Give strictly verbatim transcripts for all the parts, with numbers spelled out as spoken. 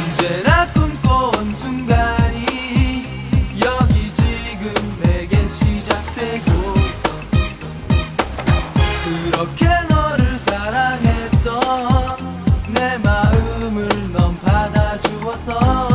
언제나 꿈꿔온 순간이 여기 지금 내게 시작되고 있어. 그렇게 너를 사랑했던 내 마음을 넌 받아주었어.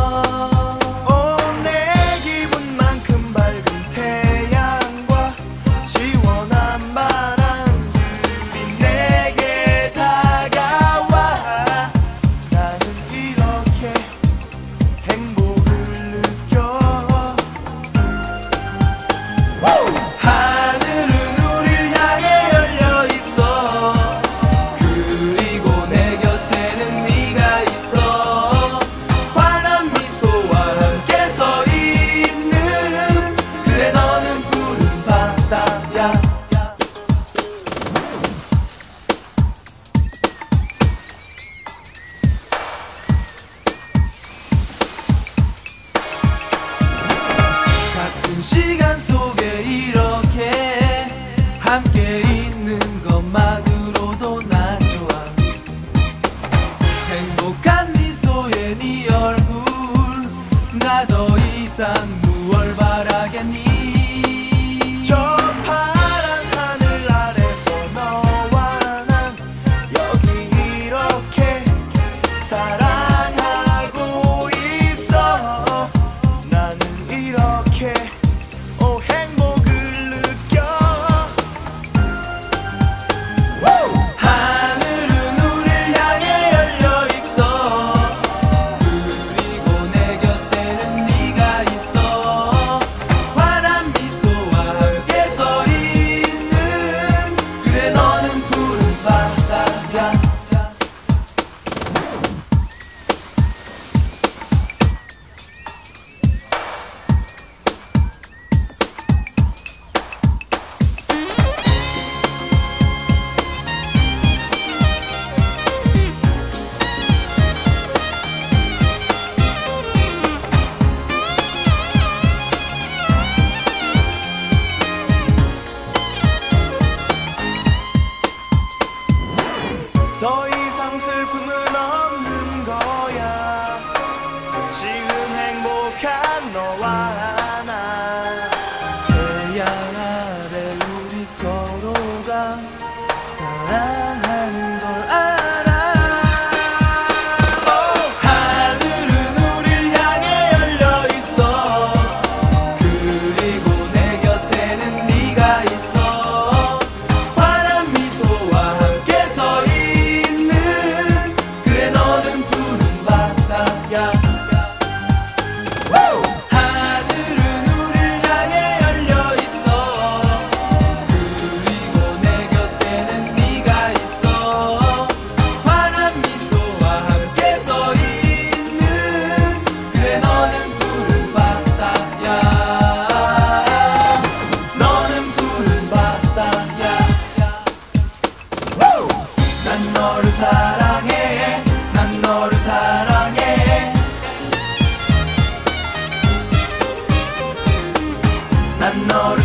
시간 속에 이렇게 함께 있는 것만으로도 난 좋아. 행복한 미소의 네 얼굴 나 더 이상 무얼 바라겠니. 저 파란 하늘 아래서 너와 난 여기 이렇게 사랑하고 있어. 나는 이렇게 더 이상 슬픔은 없는 거야. 지금 행복한 너와 나. 태양 아래 우리 서로가 사랑하는 걸 알아. 하늘은 우릴 향해 열려 있어. 그리고 내 곁에는 네가 있어. 환한 미소와 함께 서 있는 그래 너는 푸른 바다야. 하늘은 우릴 향해 열려 있어. 그리고 내 곁에는 네가 있어. 환한 미소와 함께 서 있는 그래 너는 푸른 바다야. 너는 푸른 바다야. 난 너를 사랑해. 난 너를 사랑해. 난 너를